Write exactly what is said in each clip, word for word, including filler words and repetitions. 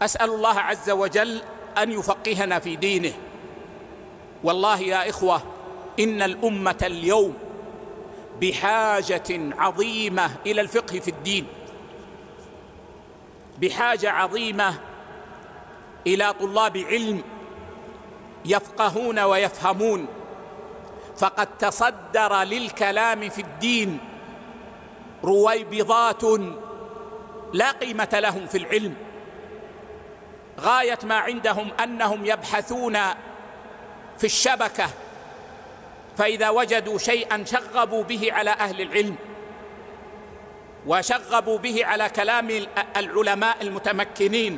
أسأل الله عز وجل أن يفقهنا في دينه. والله يا إخوة، إن الأمة اليوم بحاجة عظيمة إلى الفقه في الدين، بحاجة عظيمة إلى طلاب علم يفقهون ويفهمون، فقد تصدر للكلام في الدين رويبضات لا قيمة لهم في العلم، غاية ما عندهم أنهم يبحثون في الشبكة، فإذا وجدوا شيئا شغبوا به على أهل العلم وشغبوا به على كلام العلماء المتمكنين،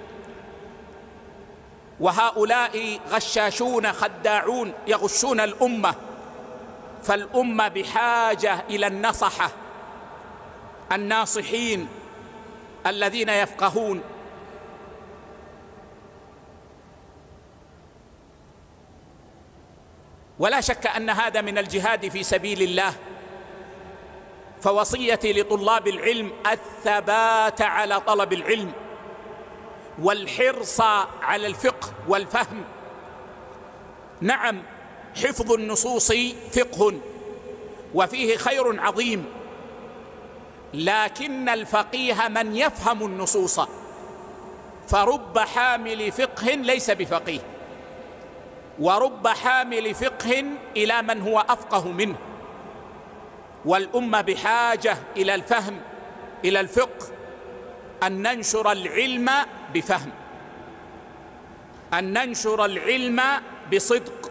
وهؤلاء غشاشون خداعون يغشون الأمة. فالأمة بحاجة إلى النصحة الناصحين الذين يفقهون. ولا شك أن هذا من الجهاد في سبيل الله. فوصيتي لطلاب العلم الثبات على طلب العلم والحرص على الفقه والفهم. نعم، حفظ النصوص فقه وفيه خير عظيم، لكن الفقيه من يفهم النصوص، فرب حامل فقه ليس بفقيه، ورب حامل فقه إلى من هو أفقه منه. والأمة بحاجة إلى الفهم، إلى الفقه، أن ننشر العلم بفهم، أن ننشر العلم بصدق.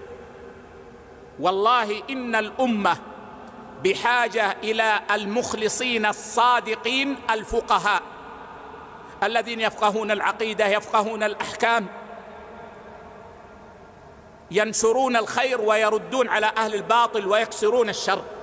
والله إن الأمة بحاجة إلى المخلصين الصادقين الفقهاء الذين يفقهون العقيدة، يفقهون الأحكام، ينشرون الخير ويردون على أهل الباطل ويكسرون الشر.